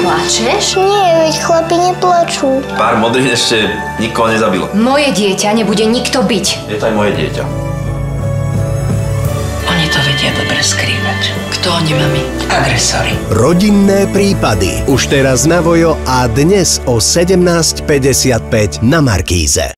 Plačeš? Nie, veď chlapi neplačú. Pár modrých ešte nikoho nezabilo. Moje dieťa nebude nikto byť. Je to aj moje dieťa. Oni to vedia dobre skrývať. Kto oni, mami? Agresori. Rodinné prípady. Už teraz na Vojo a dnes o 17:55 na Markíze.